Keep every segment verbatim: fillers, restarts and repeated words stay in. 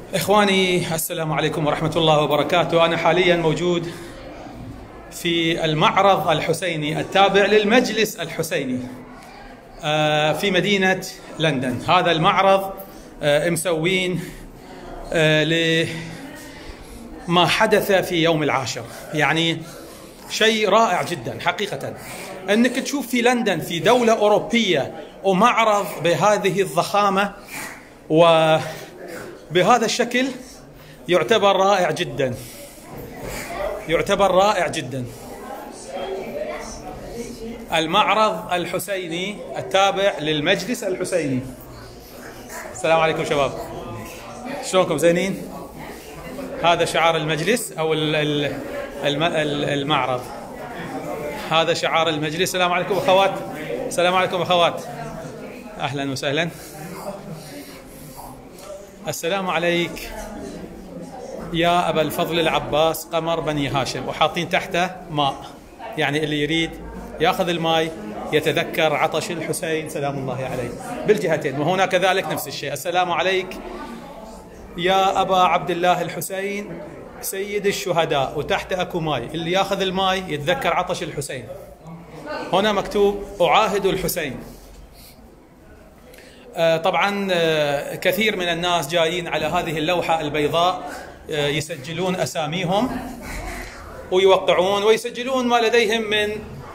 إخواني السلام عليكم ورحمة الله وبركاته. أنا حاليا موجود في المعرض الحسيني التابع للمجلس الحسيني في مدينة لندن. هذا المعرض مسوين لما حدث في يوم العاشر، يعني شيء رائع جدا حقيقة أنك تشوف في لندن في دولة أوروبية ومعرض بهذه الضخامة وبهذا الشكل. يعتبر رائع جدا، يعتبر رائع جدا. المعرض الحسيني التابع للمجلس الحسيني. السلام عليكم شباب، شلونكم؟ زينين؟ هذا شعار المجلس أو المعرض، هذا شعار المجلس. السلام عليكم أخوات، السلام عليكم أخوات، أهلا وسهلا. السلام عليك يا أبا الفضل العباس قمر بني هاشم، وحاطين تحته ماء، يعني اللي يريد ياخذ الماء يتذكر عطش الحسين سلام الله عليه بالجهتين. وهنا كذلك نفس الشيء. السلام عليك يا أبا عبد الله الحسين سيد الشهداء، وتحت أكو ماي، اللي ياخذ الماي يتذكر عطش الحسين. هنا مكتوب أعاهد الحسين. طبعا كثير من الناس جايين على هذه اللوحة البيضاء يسجلون أساميهم ويوقعون ويسجلون ما لديهم من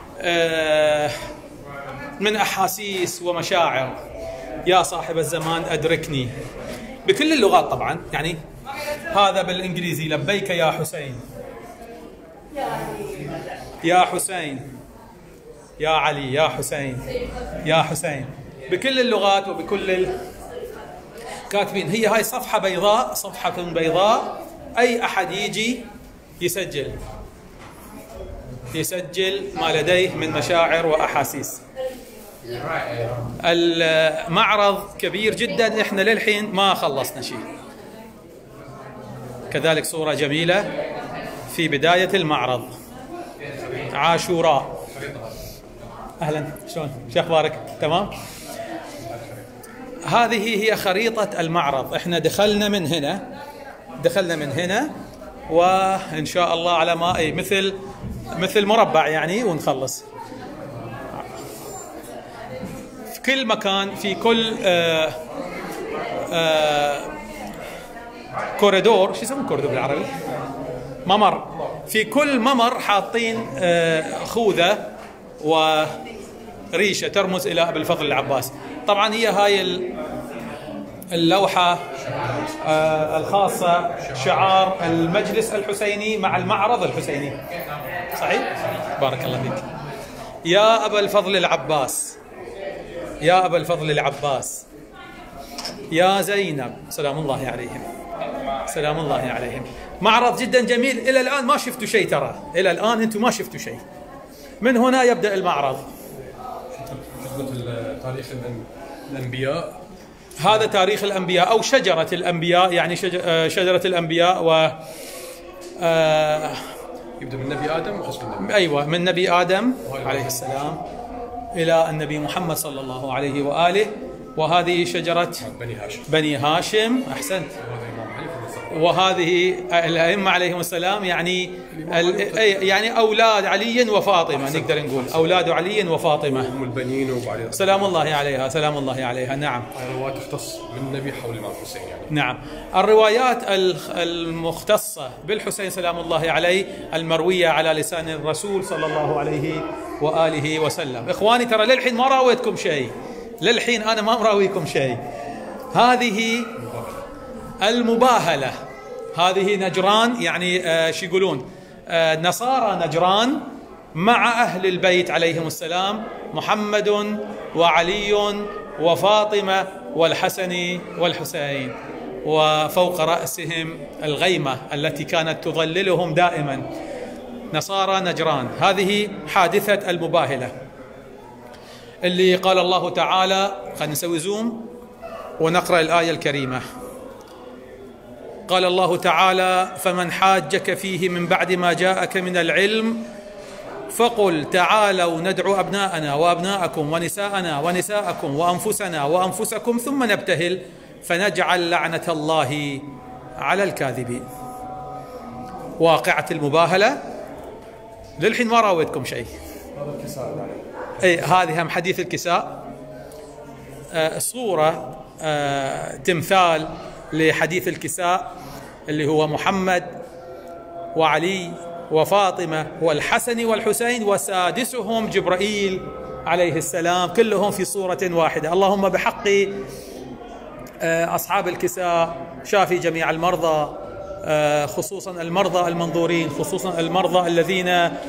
من أحاسيس ومشاعر. يا صاحب الزمان أدركني، بكل اللغات طبعا. يعني هذا بالإنجليزي لبيك يا حسين، يا حسين، يا علي، يا حسين، يا حسين، بكل اللغات وبكل الكاتبين. هي هاي صفحة بيضاء، صفحة بيضاء، أي أحد يجي يسجل يسجل ما لديه من مشاعر وأحاسيس. المعرض كبير جدا، احنا للحين ما خلصنا شيء. كذلك صورة جميلة في بداية المعرض، عاشوراء. أهلا، شلون؟ شو أخبارك؟ تمام؟ هذه هي خريطة المعرض. احنا دخلنا من هنا، دخلنا من هنا، وإن شاء الله على ما أي مثل مثل مربع يعني، ونخلص في كل مكان، في كل آآ آآ كوريدور. شو يسمون كوريدور بالعربي؟ ممر. في كل ممر حاطين خوذة وريشة ترمز إلى أبي الفضل العباس. طبعا هي هاي اللوحة الخاصة شعار المجلس الحسيني مع المعرض الحسيني. صحيح؟ بارك الله فيك. يا أبا الفضل العباس، يا أبا الفضل العباس، يا زينب سلام الله عليهم، سلام الله عليهم. معرض جدا جميل. إلى الآن ما شفتوا شيء، ترى إلى الآن أنتم ما شفتوا شيء. من هنا يبدأ المعرض. تاريخ الأنبياء، هذا تاريخ الأنبياء أو شجرة الأنبياء، يعني شجرة الأنبياء. و يبدأ من نبي آدم وحسب النبي. أيوة، من نبي آدم عليه السلام إلى النبي محمد صلى الله عليه وآله. وهذه شجرة بني هاشم، بني هاشم. أحسنت. وهذه الأئمة عليهم السلام، يعني يعني أولاد علي وفاطمة، نقدر نقول أولاد علي وفاطمة، هم البنين وبعدين سلام الله عليها، سلام الله عليها. نعم، الروايات تختص بالنبي حول الإمام الحسين يعني. نعم، الروايات المختصة بالحسين سلام الله عليه المروية على لسان الرسول صلى الله عليه وآله وسلم. إخواني ترى للحين ما راويتكم شيء، للحين أنا ما مراويكم شيء. هذه المباهلة، هذه نجران، يعني آه شو يقولون، آه نصارى نجران مع أهل البيت عليهم السلام، محمد وعلي وفاطمة والحسن والحسين، وفوق رأسهم الغيمة التي كانت تظللهم دائما. نصارى نجران. هذه حادثة المباهلة اللي قال الله تعالى. خلينا نسوي زوم ونقرأ الآية الكريمة. قال الله تعالى: فمن حاجك فيه من بعد ما جاءك من العلم فقل تعالوا ندعو أبناءنا وأبناءكم ونساءنا ونساءكم وأنفسنا وأنفسكم ثم نبتهل فنجعل لعنة الله على الكاذبين. واقعة المباهلة للحين ما راويتكم شيء. هذا الكساء. اي هذه هم حديث الكساء، آه صورة آه تمثال لحديث الكساء اللي هو محمد وعلي وفاطمة والحسن والحسين وسادسهم جبرائيل عليه السلام، كلهم في صورة واحدة. اللهم بحق أصحاب الكساء شافي جميع المرضى، خصوصا المرضى المنظورين، خصوصا المرضى الذين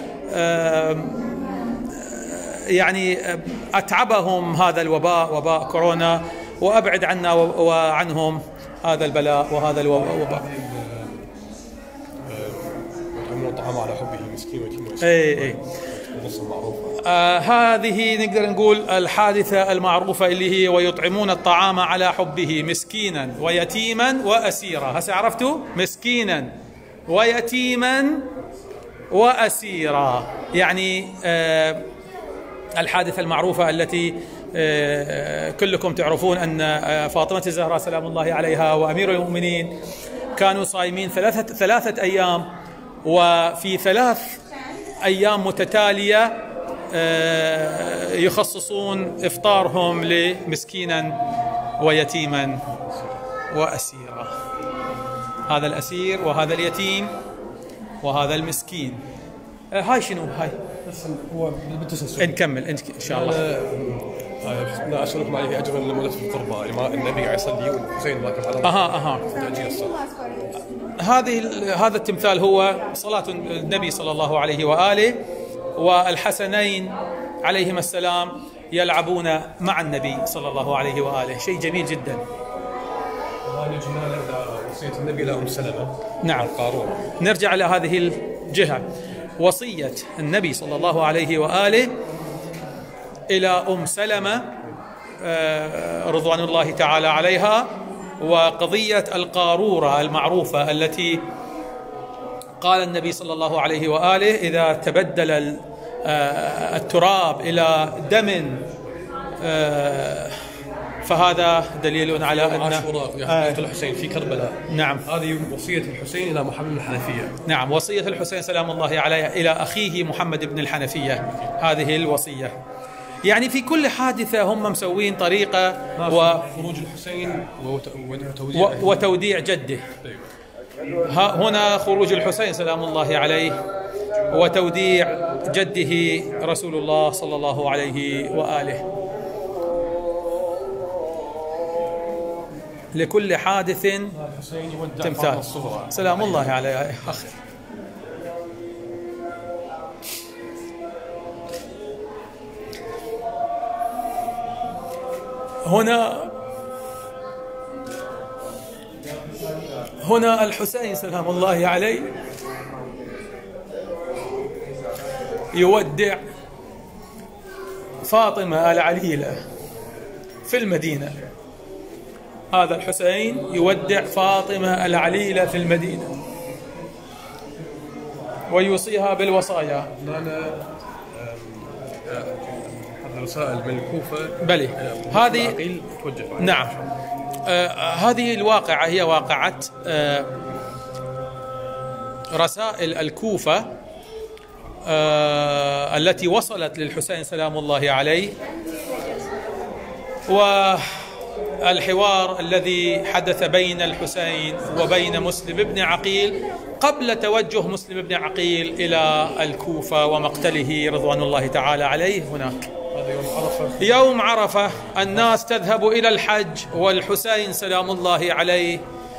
يعني أتعبهم هذا الوباء، وباء كورونا، وأبعد عنا وعنهم هذا البلاء وهذا الوباء. الطعام على حبه مسكين ويتيم ويسير. اي اي آه هذه نقدر نقول الحادثة المعروفة اللي هي ويطعمون الطعام على حبه مسكينا ويتيما وأسيرا. هسه عرفتوا مسكينا ويتيما وأسيرا، يعني آه الحادثة المعروفة التي آه كلكم تعرفون أن آه فاطمة الزهراء سلام الله عليها وأمير المؤمنين كانوا صايمين ثلاثة, ثلاثة أيام، وفي ثلاث أيام متتالية يخصصون إفطارهم لمسكينا ويتيما وأسيرا. هذا الأسير وهذا اليتيم وهذا المسكين. هاي شنو هاي؟ هو بالتسلسل. نكمل إن شاء الله. لا أسألك ما عليه أجر لمولد في القربى، النبي قاعد يصلي والحسين راكب على أها أها هذه هذا التمثال هو صلاة النبي صلى الله عليه وآله، والحسنين عليهما السلام يلعبون مع النبي صلى الله عليه وآله، شيء جميل جدا. وهذه جمال وصية النبي إلى أم سلمة. نعم. القارورة. نرجع إلى هذه الجهة، وصية النبي صلى الله عليه وآله إلى أم سلمة رضوان الله تعالى عليها، وقضية القارورة المعروفة التي قال النبي صلى الله عليه وآله إذا تبدل التراب إلى دم فهذا دليل على أن آه الحسين في كربلاء. نعم. هذه وصية الحسين إلى محمد بن الحنفية. نعم، وصية الحسين سلام الله عليه إلى أخيه محمد بن الحنفية، هذه الوصية. يعني في كل حادثة هم مسوين طريقة وخروج الحسين وتوديع, وتوديع جده. هنا خروج الحسين سلام الله عليه وتوديع جده رسول الله صلى الله عليه وآله. لكل حادث تمثال سلام الله عليه. أخي هنا هنا الحسين سلام الله عليه يودع فاطمة العليلة في المدينة. هذا الحسين يودع فاطمة العليلة في المدينة ويوصيها بالوصايا. رسائل من الكوفة. بلي هذه نعم. آه هذه الواقعة هي واقعة آه رسائل الكوفة آه التي وصلت للحسين سلام الله عليه، والحوار الذي حدث بين الحسين وبين مسلم بن عقيل قبل توجه مسلم بن عقيل إلى الكوفة ومقتله رضوان الله تعالى عليه هناك. يوم عرفة. يوم عرفة الناس تذهب إلى الحج، والحسين سلام الله عليه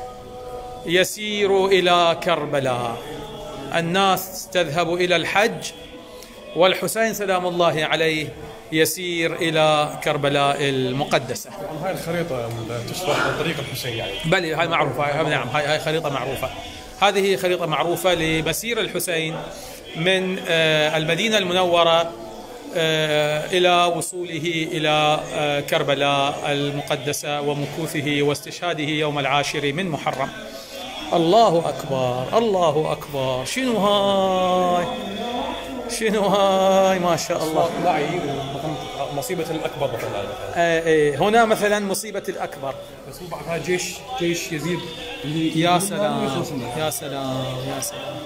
يسير إلى كربلاء. الناس تذهب إلى الحج والحسين سلام الله عليه يسير إلى كربلاء المقدسة. هاي الخريطة تشرح طريق الحسين يعني. بل هاي معروفة. نعم هاي هاي خريطة معروفة. هذه خريطة معروفة لمسير الحسين من المدينة المنورة إلى وصوله إلى كربلاء المقدسة ومكوثه واستشهاده يوم العاشر من محرم. الله أكبر الله أكبر. شنو هاي شنو هاي ما شاء الله. معي مصيبة الأكبر مثلا. ايه هنا مثلا مصيبة الأكبر. بس بعدها جيش جيش يزيد يا سلام يا سلام يا سلام،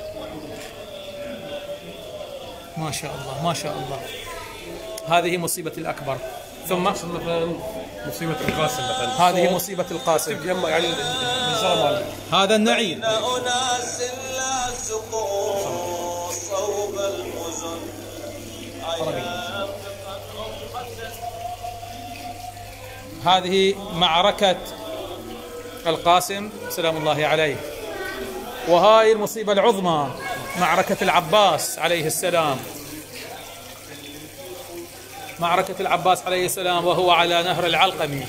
ما شاء الله ما شاء الله. هذه مصيبة الأكبر. ثم مثلا مصيبة القاسم مثلا، هذه مصيبة القاسم. تجمع يعني الزلمة. هذا النعيم. هذه معركة القاسم سلام الله عليه. وهاي المصيبة العظمى معركة العباس عليه السلام، معركة العباس عليه السلام وهو على نهر العلقمي.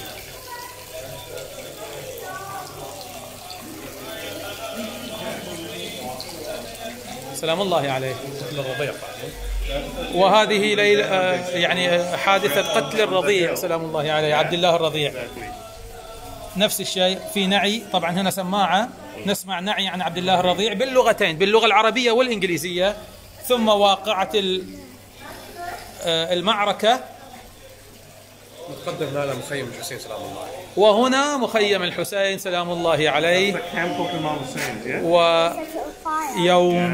سلام الله عليه. وهذه ليل يعني حادثة قتل الرضيع سلام الله عليه، عبد الله الرضيع. نفس الشيء في نعي، طبعا هنا سماعة نسمع نعي عن عبد الله الرضيع باللغتين، باللغة العربية والإنجليزية. ثم واقعة المعركة متقدم هنا مخيم الحسين سلام الله عليه، وهنا مخيم الحسين سلام الله عليه. ويوم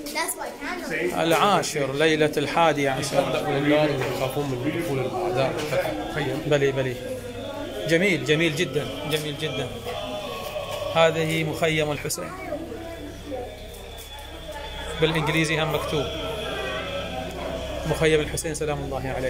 العاشر ليلة الحادي عشر يخافون من دخول الأعداء فتح المخيم. بلي بلي جميل جميل جدا جميل جدا. هذه مخيم الحسين بالإنجليزي هم مكتوب مخيم الحسين سلام الله عليه.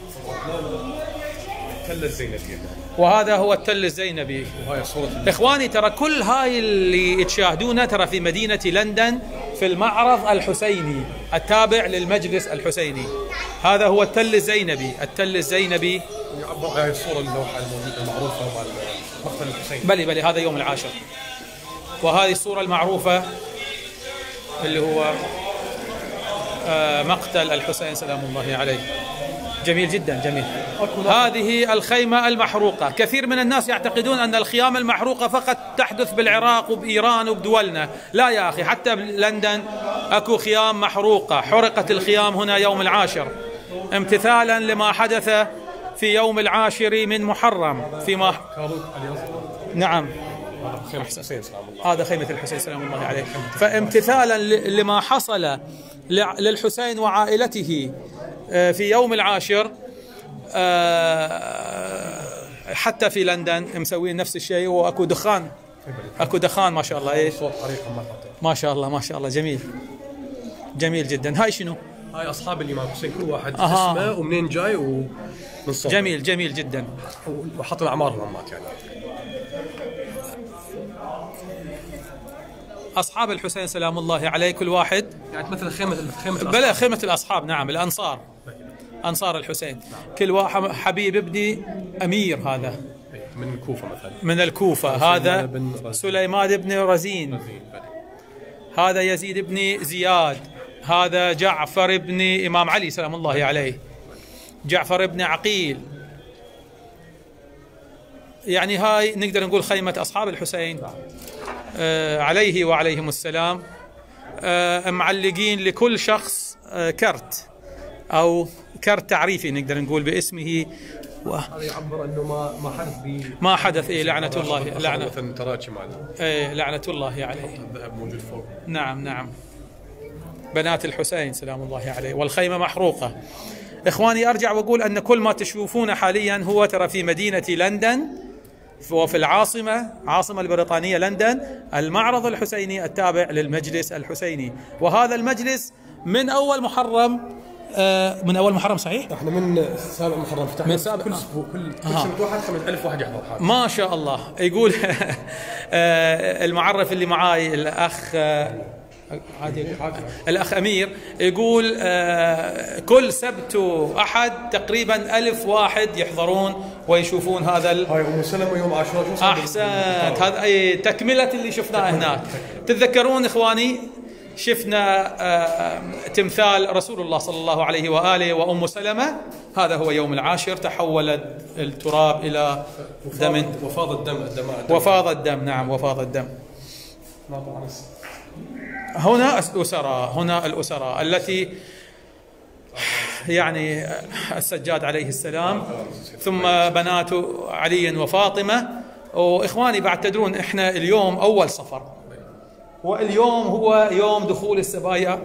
التل الزينبي، وهذا هو التل الزينبي. وهاي صورة إخواني ترى كل هاي اللي تشاهدونه ترى في مدينة لندن في المعرض الحسيني التابع للمجلس الحسيني. هذا هو التل الزينبي. التل الزينبي يعبر هاي الصورة اللوحة المعروفة مع مقتل الحسين. بلي بلي هذا يوم العاشر. وهذه الصورة المعروفة اللي هو مقتل الحسين سلام الله عليه. جميل جدا جميل. هذه الخيمة المحروقة. كثير من الناس يعتقدون أن الخيام المحروقة فقط تحدث بالعراق وبإيران وبدولنا. لا يا أخي، حتى بلندن أكو خيام محروقة. حرقت الخيام هنا يوم العاشر امتثالا لما حدث في يوم العاشر من محرم فيما نعم هذا خيمة الحسين سلام الله عليه. فامتثالا لما حصل للحسين وعائلته في يوم العاشر حتى في لندن مسوين نفس الشيء، واكو دخان اكو دخان ما شاء الله. ايه ما شاء الله ما شاء الله جميل جميل جدا. هاي شنو؟ هاي اصحاب الامام حسين كل واحد أه. اسمه ومنين جاي ومن صوت. جميل جميل جدا. وحطوا اعمارهم مات يعني. اصحاب الحسين سلام الله عليه كل واحد يعني مثل خيمه خيمه بلا خيمه الاصحاب. نعم الانصار انصار الحسين. كل واحد حبيب ابني امير. هذا من الكوفه مثلا من الكوفه. هذا سليمان بن رزين. هذا يزيد بن زياد. هذا جعفر بن امام علي سلام الله عليه. جعفر بن عقيل. يعني هاي نقدر نقول خيمه اصحاب الحسين آه عليه وعليهم السلام. آه معلقين لكل شخص آه كرت او كرت تعريفي نقدر نقول باسمه. هذا يعبر انه ما ما حدث ب ما حدث. ايه لعنه الله لعنه مثلا تراجم على ايه لعنه الله عليه. الذهب موجود فوق. نعم نعم بنات الحسين سلام الله عليه. والخيمه محروقه. اخواني ارجع واقول ان كل ما تشوفونه حاليا هو ترى في مدينه لندن وفي العاصمة عاصمة البريطانية لندن المعرض الحسيني التابع للمجلس الحسيني. وهذا المجلس من أول محرم آه من أول محرم صحيح؟ احنا من سابع محرم فتحنا من سابع كل اسبوع كل كل سنة واحد خمسة ألف واحد يحضر حاجة. ما شاء الله. يقول آه المعرف اللي معاي الأخ آه الأخ أمير يقول آه كل سبت وأحد تقريبا ألف واحد يحضرون ويشوفون هذا ال... هاي أم سلمة يوم عاشوراء. أحسنت. هذا أي تكملة اللي شفناه هناك. تتذكرون إخواني شفنا آه تمثال رسول الله صلى الله عليه وآله وأم سلمة. هذا هو يوم العاشر تحول التراب إلى دم. وفاض الدم الدماء وفاض الدم. نعم وفاض الدم. هنا الأسرة هنا الأسرة التي يعني السجاد عليه السلام ثم بنات علي وفاطمة وإخواني بعد تدرون إحنا اليوم أول صفر، واليوم هو يوم دخول السبايا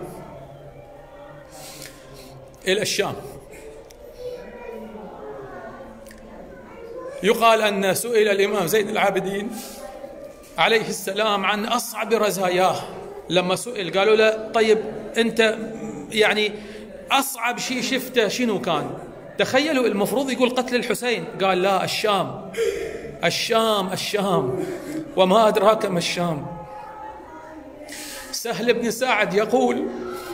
إلى الشام. يقال أن سئل الإمام زين العابدين عليه السلام عن أصعب رزاياه، لما سئل قالوا له طيب أنت يعني أصعب شيء شفته شنو كان؟ تخيلوا المفروض يقول قتل الحسين، قال لا الشام الشام الشام وما أدراك ما الشام. سهل بن سعد يقول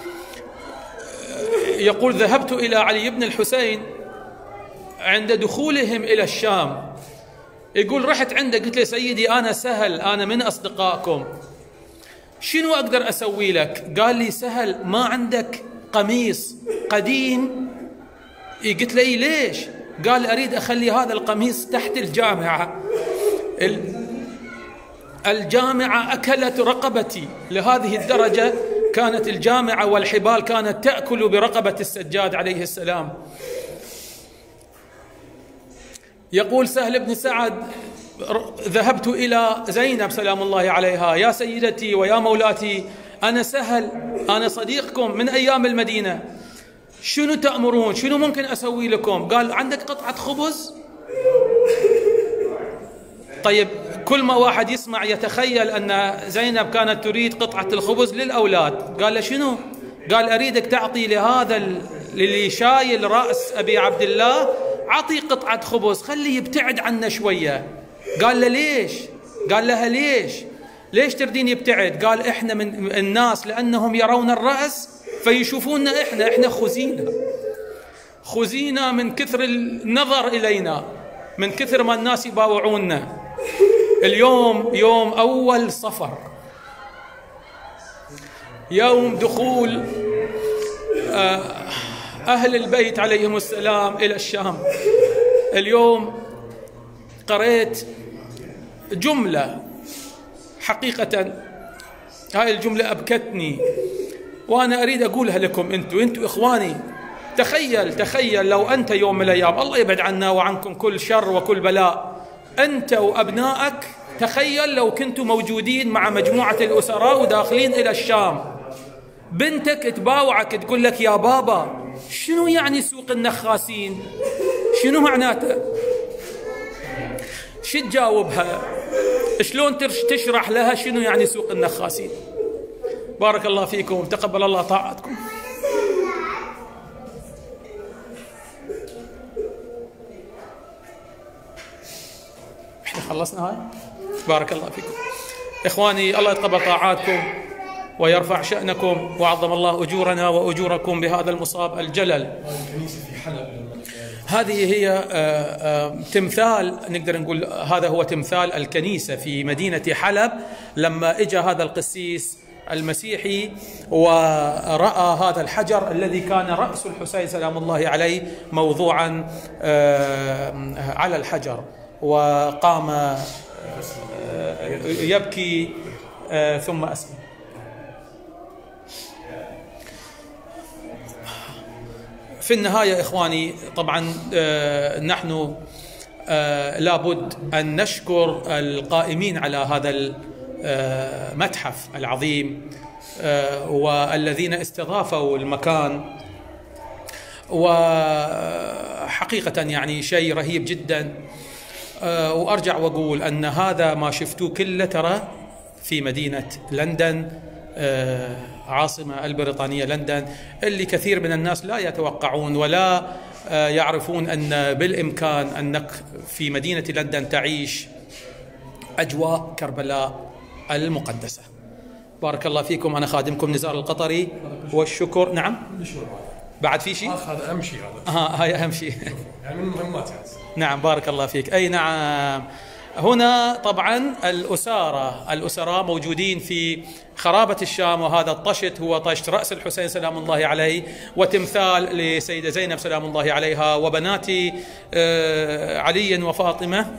يقول ذهبت إلى علي بن الحسين عند دخولهم إلى الشام، يقول رحت عنده قلت له سيدي أنا سهل أنا من أصدقائكم، شنو أقدر أسوي لك؟ قال لي سهل ما عندك قميص قديم؟ قلت له ليش؟ قال أريد أخلي هذا القميص تحت الجامعة، الجامعة أكلت رقبتي، لهذه الدرجة كانت الجامعة والحبال كانت تأكل برقبة السجاد عليه السلام. يقول سهل بن سعد ذهبت إلى زينب سلام الله عليها، يا سيدتي ويا مولاتي أنا سهل أنا صديقكم من أيام المدينة، شنو تأمرون؟ شنو ممكن أسوي لكم؟ قال عندك قطعة خبز؟ طيب كل ما واحد يسمع يتخيل أن زينب كانت تريد قطعة الخبز للأولاد، قال له شنو؟ قال أريدك تعطي لهذا اللي شايل رأس أبي عبد الله عطي قطعة خبز خليه يبتعد عنا شوية. قال له ليش؟ قال لها ليش؟ ليش تردين يبتعد؟ قال إحنا من الناس لأنهم يرون الرأس فيشوفوننا إحنا إحنا خزينا خزينا من كثر النظر إلينا، من كثر ما الناس يباوعوننا. اليوم يوم أول صفر، يوم دخول أهل البيت عليهم السلام إلى الشام. اليوم قرأت جملة حقيقة هاي الجملة أبكتني وأنا أريد أقولها لكم أنتوا أنتوا إخواني. تخيل تخيل لو أنت يوم من الأيام، الله يبعد عنا وعنكم كل شر وكل بلاء، أنت وأبنائك، تخيل لو كنتوا موجودين مع مجموعة الأسراء وداخلين إلى الشام، بنتك تباوعك تقول لك يا بابا شنو يعني سوق النخاسين؟ شنو معناته؟ شو تجاوبها؟ شلون تشرح لها شنو يعني سوق النخاسين؟ بارك الله فيكم، تقبل الله طاعتكم. احنا خلصنا هاي؟ بارك الله فيكم إخواني، الله يتقبل طاعاتكم ويرفع شأنكم وعظم الله أجورنا وأجوركم بهذا المصاب الجلل. هذه هي تمثال، نقدر نقول هذا هو تمثال الكنيسة في مدينة حلب لما اجى هذا القسيس المسيحي ورأى هذا الحجر الذي كان رأس الحسين سلام الله عليه موضوعا على الحجر، وقام يبكي ثم أسلم. في النهاية إخواني طبعا نحن لابد أن نشكر القائمين على هذا المتحف العظيم والذين استضافوا المكان، وحقيقة يعني شيء رهيب جدا. وأرجع وأقول أن هذا ما شفتوه كله ترى في مدينة لندن، عاصمة البريطانية لندن، اللي كثير من الناس لا يتوقعون ولا يعرفون أن بالإمكان أنك في مدينة لندن تعيش أجواء كربلاء المقدسة. بارك الله فيكم. أنا خادمكم نزار القطري، والشكر. نعم بعد في شيء؟ هذا أهم شيء، هذا ها هاي أهم شيء يعني من المهمات. نعم بارك الله فيك. أي نعم. هنا طبعا الأسارة الأسراء موجودين في خرابة الشام، وهذا الطشت هو طشت رأس الحسين سلام الله عليه، وتمثال لسيدة زينب سلام الله عليها، وبنات علي وفاطمة،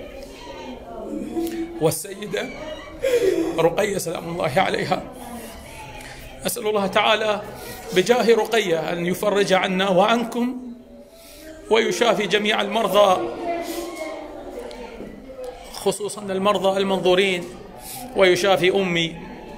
والسيدة رقية سلام الله عليها. أسأل الله تعالى بجاه رقية أن يفرج عنا وعنكم ويشافي جميع المرضى، خصوصا المرضى المنظورين، ويشافي أمي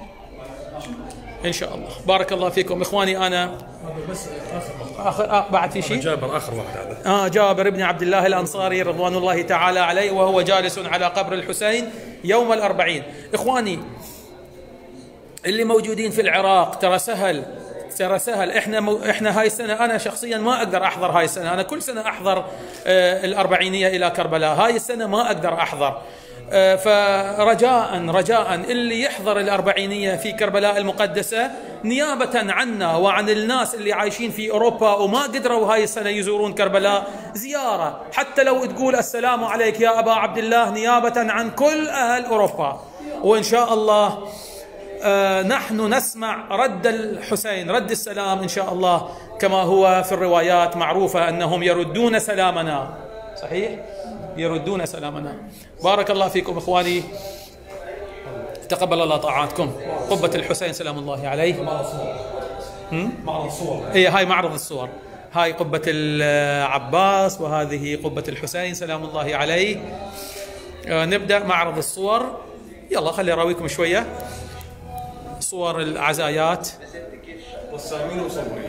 إن شاء الله. بارك الله فيكم إخواني. أنا بس آخر آه بعد في شيء جابر آخر واحد هذا آه جابر بن عبد الله الأنصاري رضوان الله تعالى عليه، وهو جالس على قبر الحسين يوم الأربعين. إخواني اللي موجودين في العراق، ترى سهل ترى سهل. احنا مو احنا هاي السنه، انا شخصيا ما اقدر احضر هاي السنه، انا كل سنه احضر آه الأربعينيه الى كربلاء، هاي السنه ما اقدر احضر. آه فرجاء رجاء اللي يحضر الأربعينيه في كربلاء المقدسه نيابه عنا وعن الناس اللي عايشين في اوروبا وما قدروا هاي السنه يزورون كربلاء، زياره حتى لو تقول السلام عليك يا ابا عبد الله نيابه عن كل اهل اوروبا، وان شاء الله آه نحن نسمع رد الحسين، رد السلام إن شاء الله، كما هو في الروايات معروفة أنهم يردون سلامنا. صحيح؟ يردون سلامنا. بارك الله فيكم إخواني، تقبل الله طاعاتكم. قبة الحسين سلام الله عليه. معرض الصور. إيه هاي معرض الصور، هاي قبة العباس وهذه قبة الحسين سلام الله عليه. آه نبدأ معرض الصور. يلا خلي أراويكم شوية صور العزايات. والسامين وصوري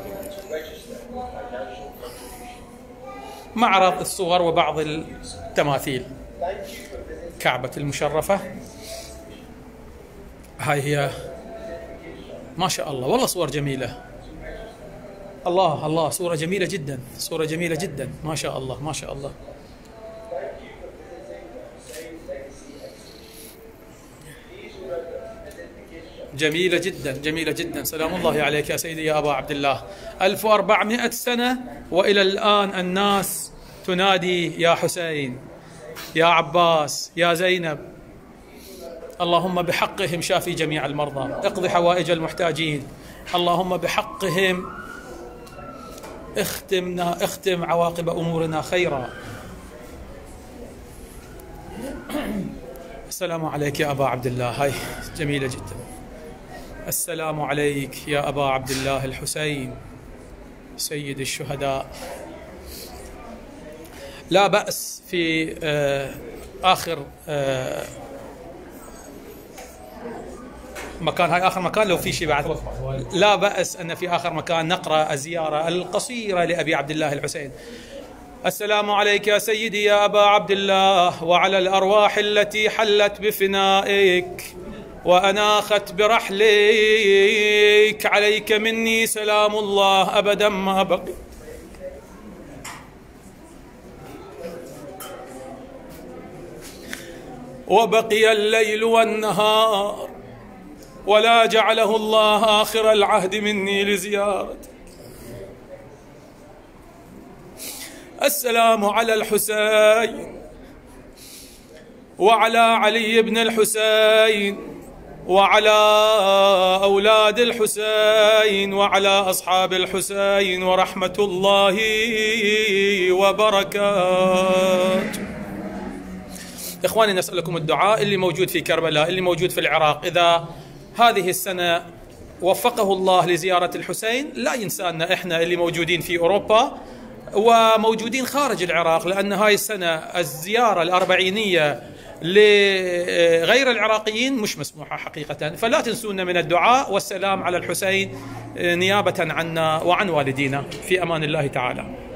معرض الصور وبعض التماثيل. كعبة المشرفة هاي هي، ما شاء الله والله صور جميلة. الله الله صورة جميلة جدا، صورة جميلة جدا، ما شاء الله ما شاء الله. جميلة جدا جميلة جدا. سلام الله عليك يا سيدي يا أبا عبد الله. ألف وأربعمائة سنة وإلى الآن الناس تنادي يا حسين يا عباس يا زينب. اللهم بحقهم شافي جميع المرضى، اقضي حوائج المحتاجين. اللهم بحقهم اختمنا اختم عواقب أمورنا خيرا. السلام عليك يا أبا عبد الله. هاي جميلة جدا. السلام عليك يا أبا عبد الله الحسين سيد الشهداء. لا بأس في آه آخر آه مكان، هاي آخر مكان لو في شيء بعد لا بأس أن في آخر مكان نقرأ الزيارة القصيرة لأبي عبد الله الحسين. السلام عليك يا سيدي يا أبا عبد الله وعلى الأرواح التي حلت بفنائك وأناخت برحلك، عليك مني سلام الله أبدا ما بقي. وبقي الليل والنهار ولا جعله الله آخر العهد مني لزيارتك. السلام على الحسين وعلى علي بن الحسين وعلى أولاد الحسين وعلى أصحاب الحسين ورحمة الله وبركاته. إخواني نسألكم الدعاء، اللي موجود في كربلاء، اللي موجود في العراق، إذا هذه السنة وفقه الله لزيارة الحسين لا ينسانا إحنا اللي موجودين في أوروبا وموجودين خارج العراق، لأن هاي السنة الزيارة الأربعينية لغير العراقيين مش مسموحة حقيقة. فلا تنسونا من الدعاء والسلام على الحسين نيابة عنا وعن والدينا. في أمان الله تعالى.